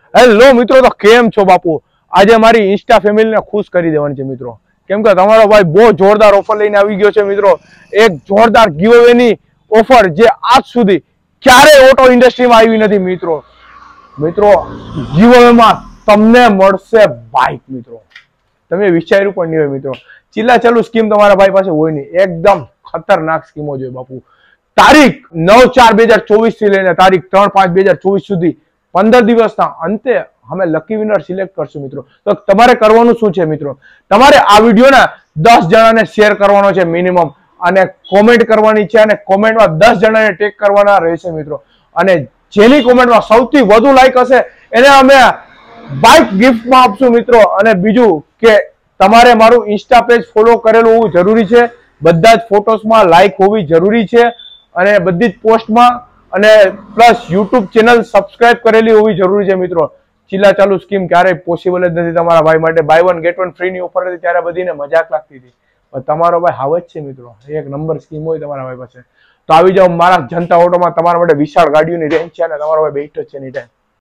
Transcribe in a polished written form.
Hello મિત્રો, તો કેમ છો બાપુ? આજે મારી ઇન્સ્ટા ફેમિલીને ખુશ કરી દેવાની છે મિત્રો, કેમ કે તમારો ભાઈ બહુ જોરદાર ઓફર લઈને આવી ગયો છે મિત્રો. એક જોરદાર ગીવ ની ઓફર જે આજ સુધી ક્યારેય ઓટો ઇન્ડસ્ટ્રીમાં આવી નથી મિત્રો. મિત્રો ગીવ તમને મળશે બાઇક મિત્રો. તમે વિચાર્યું પણ નહીં હોય મિત્રો. ચીલા ચાલુ સ્કીમ તમારા ભાઈ પાસે હોય નહીં, એકદમ ખતરનાક સ્કીમો જોઈએ બાપુ. તારીખ 9/4/2024 થી લઈને તારીખ 3/5/2024 સુધી 15 દિવસના અંતે અમે લકી વિનર સિલેક્ટ કરશું મિત્રો. તો તમારે કરવાનું શું છે મિત્રો? તમારે આ વિડીયોને 10 જણાને શેર કરવાનો છે મિનિમમ, અને કોમેન્ટ કરવાની છે, અને કોમેન્ટમાં 10 જણાને ટેગ કરવાના રહેશે મિત્રો. અને જેની કોમેન્ટમાં સૌથી વધુ લાઈક હશે એને અમે બાઇક ગિફ્ટમાં આપશું મિત્રો. અને બીજું કે તમારે મારું ઇન્સ્ટા પેજ ફોલો કરેલું હોવું જરૂરી છે, બધા જ ફોટોસમાં લાઈક હોવી જરૂરી છે, અને બધી જ પોસ્ટમાં, અને પ્લસ યુટ્યુબ ચેનલ સબસ્ક્રાઇબ કરેલી હોવી જરૂરી છે મિત્રો. ચીલા ચાલુ સ્કીમ ક્યારેય પોસિબલ જ નથી તમારા ભાઈ માટે. બાય 1 get 1 ફ્રી ની ઓફર હતી ત્યારે બધીને મજાક લાગતી હતી, પણ તમારો ભાઈ હાવ જ છે મિત્રો. એક નંબર સ્કીમ હોય તમારા ભાઈ પાસે તો આવી જાઓ મારા જનતા ઓટોમાં. તમારા માટે વિશાળ ગાડીઓની રેન્જ છે અને તમારો ભાઈ બેઠો છે એની ટાઈમ.